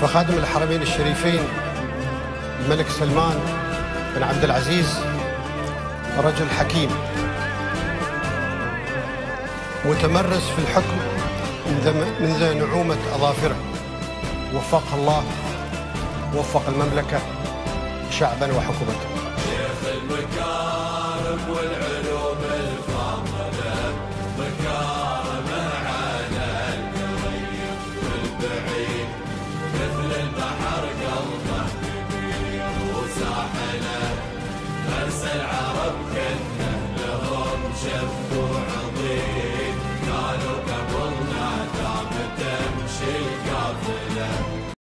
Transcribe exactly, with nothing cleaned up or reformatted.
وخادم الحرمين الشريفين الملك سلمان بن عبد العزيز رجل حكيم متمرس في الحكم منذ نعومة أظافره. وفق الله ووفق المملكة شعبا وحكومته. شيخ المكارم والعلوم الفاضلة، مكارمه على القريب والبعيد، مثل البحر قلبه كبير وساحله، مرسى العرب كنه لهم شف